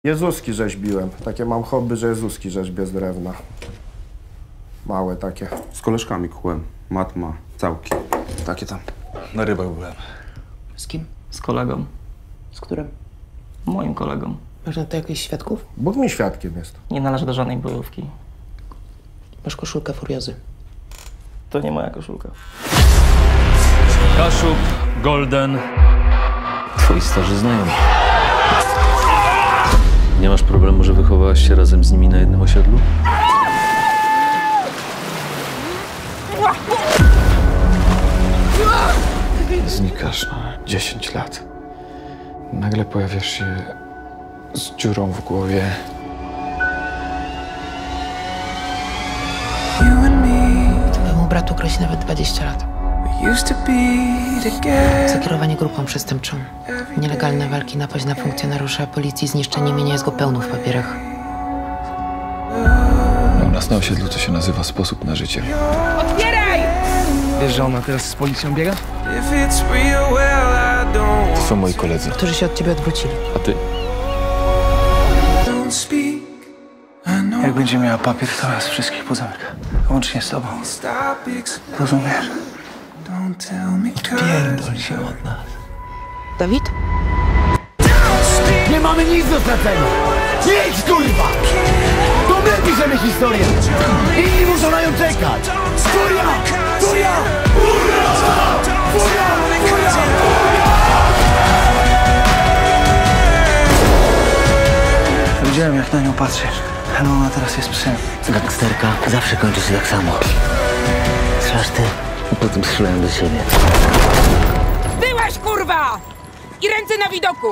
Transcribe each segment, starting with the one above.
Jezuski rzeźbiłem. Takie mam hobby, że Jezuski rzeźbię z drewna. Małe takie. Z koleżkami kułem. Matma, całki. Takie tam. Na rybach byłem. Z kim? Z kolegą. Z którym? Moim kolegą. Masz na to jakichś świadków? Bóg mi świadkiem jest. Nie należy do żadnej bojówki. Masz koszulkę furiozy. To nie moja koszulka. Kaszub, Golden. Twoi starzy znajomi. Nie masz problemu, że wychowałaś się razem z nimi na jednym osiedlu? Znikasz na 10 lat. Nagle pojawiasz się z dziurą w głowie. Twojemu bratu grozi nawet 20 lat. Za kierowanie grupą przestępczą. Nielegalne walki, napaść na funkcjonariusza policji, zniszczenie mienia, jest go pełno w papierach. U nas na osiedlu to się nazywa sposób na życie. Wiesz, że ona teraz z policją biega? To są moi koledzy. Którzy się od ciebie odwrócili. A ty? Jak będzie miała papier, to raz wszystkich pozamyka. Łącznie z tobą. Rozumiesz? Pierdol się od nas. Dawid? Nie mamy nic do stracenia! Nic, kurwa! To my piszemy historię! Inni muszą na nią czekać! Furia! Furia! Furia! Furia! Widziałem, jak na nią patrzysz. Ale ona teraz jest psem. Gangsterka zawsze kończy się tak samo. Strzelasz ty, a potem strzelają do siebie. Byłaś, kurwa! I ręce na widoku!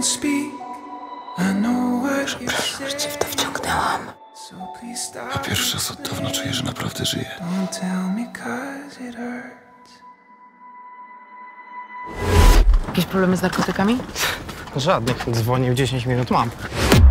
Przepraszam, że cię w to wciągnęłam. A pierwszy raz od dawna czuję, że naprawdę żyję. Jakieś problemy z narkotykami? Żadnych. Dzwonię w 10 minut mam.